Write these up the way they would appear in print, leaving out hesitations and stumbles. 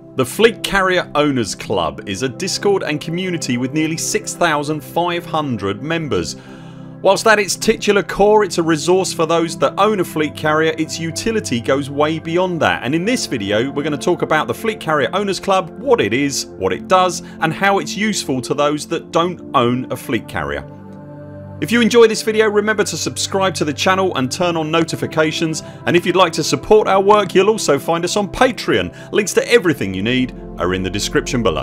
The Fleet Carrier Owners Club is a Discord and community with nearly 6,500 members. Whilst at its titular core it's a resource for those that own a fleet carrier, its utility goes way beyond that, and in this video we're going to talk about the Fleet Carrier Owners Club, what it is, what it does and how it's useful to those that don't own a fleet carrier. If you enjoy this video, remember to subscribe to the channel and turn on notifications, and if you'd like to support our work you'll also find us on Patreon. Links to everything you need are in the description below.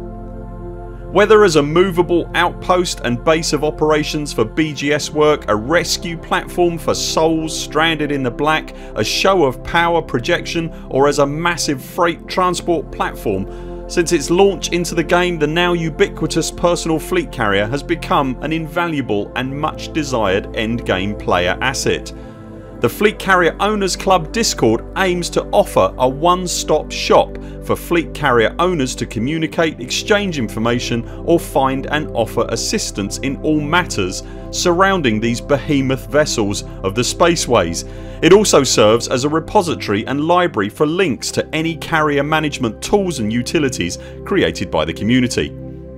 Whether as a movable outpost and base of operations for BGS work, a rescue platform for souls stranded in the black, a show of power projection or as a massive freight transport platform, since its launch into the game the now ubiquitous personal fleet carrier has become an invaluable and much desired endgame player asset. The Fleet Carrier Owners Club Discord aims to offer a one-stop shop for fleet carrier owners to communicate, exchange information or find and offer assistance in all matters surrounding these behemoth vessels of the spaceways. It also serves as a repository and library for links to any carrier management tools and utilities created by the community.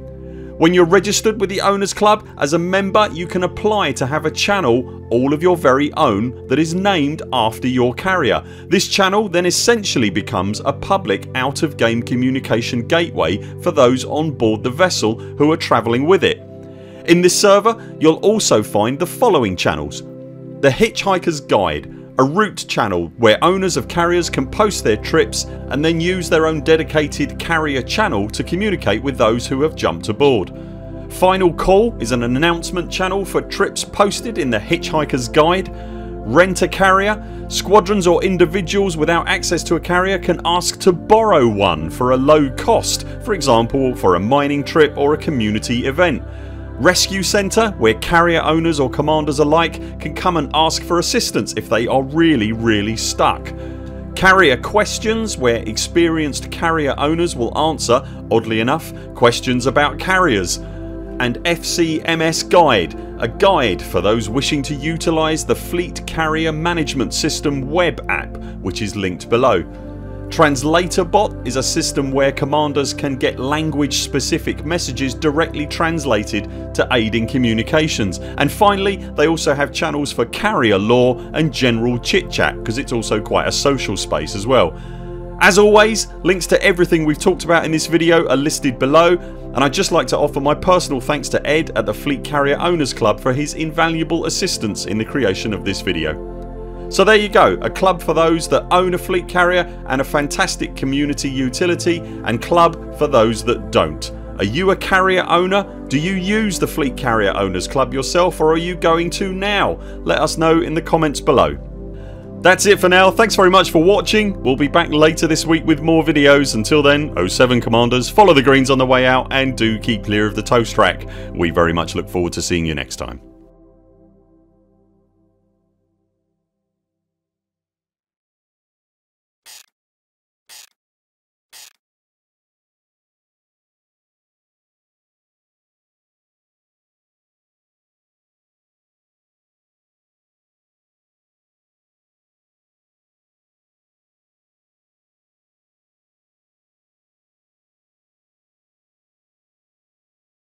When you're registered with the Owners Club as a member you can apply to have a channel all of your very own that is named after your carrier. This channel then essentially becomes a public out of game communication gateway for those on board the vessel who are travelling with it. In this server you'll also find the following channels: the Hitchhiker's Guide, a route channel where owners of carriers can post their trips and then use their own dedicated carrier channel to communicate with those who have jumped aboard. Final Call is an announcement channel for trips posted in the Hitchhiker's Guide. Rent a Carrier, squadrons or individuals without access to a carrier can ask to borrow one for a low cost, for example for a mining trip or a community event. Rescue Centre, where carrier owners or commanders alike can come and ask for assistance if they are really stuck. Carrier Questions, where experienced carrier owners will answer, oddly enough, questions about carriers. And FCMS Guide, a guide for those wishing to utilise the Fleet Carrier Management System web app, which is linked below. TranslatorBot is a system where commanders can get language specific messages directly translated to aid in communications. And finally they also have channels for carrier lore and general chit chat, because it's also quite a social space as well. As always, links to everything we've talked about in this video are listed below, and I'd just like to offer my personal thanks to Ed at the Fleet Carrier Owners Club for his invaluable assistance in the creation of this video. So there you go, a club for those that own a fleet carrier and a fantastic community utility, and club for those that don't. Are you a carrier owner? Do you use the Fleet Carrier Owners Club yourself, or are you going to now? Let us know in the comments below. That's it for now. Thanks very much for watching. We'll be back later this week with more videos. Until then, 07 Commanders, follow the greens on the way out and do keep clear of the toast rack. We very much look forward to seeing you next time.